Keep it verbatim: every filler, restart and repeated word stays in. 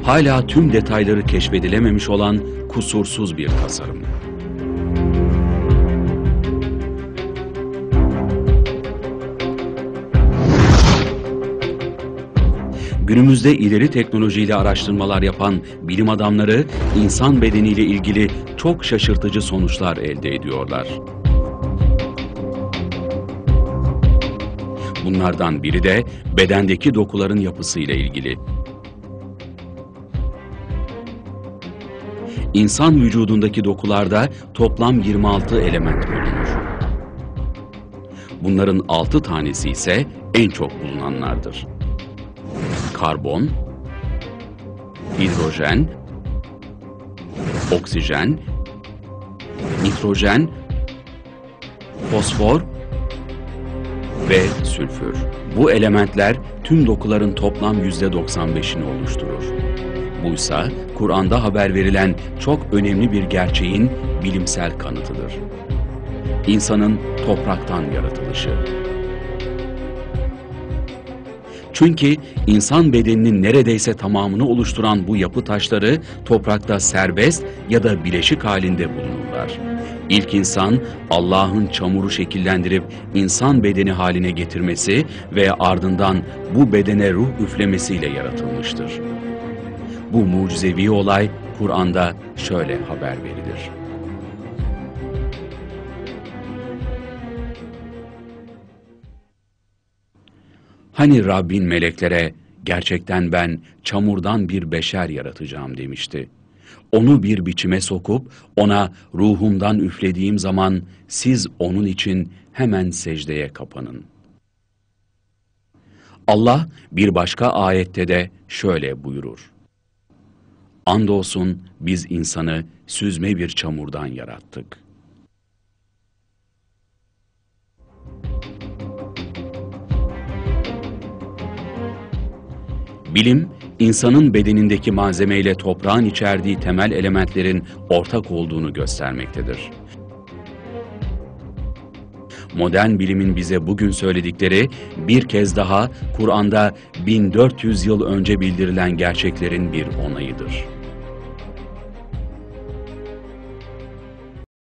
hala tüm detayları keşfedilememiş olan kusursuz bir tasarım. Günümüzde ileri teknolojiyle araştırmalar yapan bilim adamları insan bedeniyle ilgili çok şaşırtıcı sonuçlar elde ediyorlar. Bunlardan biri de bedendeki dokuların yapısıyla ilgili. İnsan vücudundaki dokularda toplam yirmi altı element bulunur. Bunların altı tanesi ise en çok bulunanlardır. Karbon, hidrojen, oksijen, nitrojen, fosfor ve sülfür. Bu elementler tüm dokuların toplam yüzde doksan beşini oluşturur. Buysa Kur'an'da haber verilen çok önemli bir gerçeğin bilimsel kanıtıdır. İnsanın topraktan yaratılışı. Çünkü insan bedeninin neredeyse tamamını oluşturan bu yapı taşları toprakta serbest ya da bileşik halinde bulunurlar. İlk insan Allah'ın çamuru şekillendirip insan bedeni haline getirmesi ve ardından bu bedene ruh üflemesiyle yaratılmıştır. Bu mucizevi olay Kur'an'da şöyle haber verilir. Hani Rabbin meleklere, gerçekten ben çamurdan bir beşer yaratacağım demişti. Onu bir biçime sokup ona ruhumdan üflediğim zaman siz onun için hemen secdeye kapanın. Allah bir başka ayette de şöyle buyurur. Andolsun biz insanı süzme bir çamurdan yarattık. Bilim, insanın bedenindeki malzemeyle toprağın içerdiği temel elementlerin ortak olduğunu göstermektedir. Modern bilimin bize bugün söyledikleri bir kez daha Kur'an'da bin dört yüz yıl önce bildirilen gerçeklerin bir onayıdır.